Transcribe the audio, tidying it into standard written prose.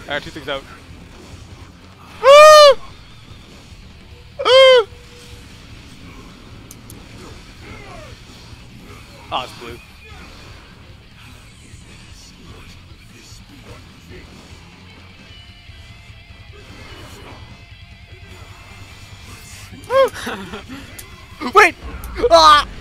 I got two things out. Ah! Ah! Oh, it's blue. Wait! Ah!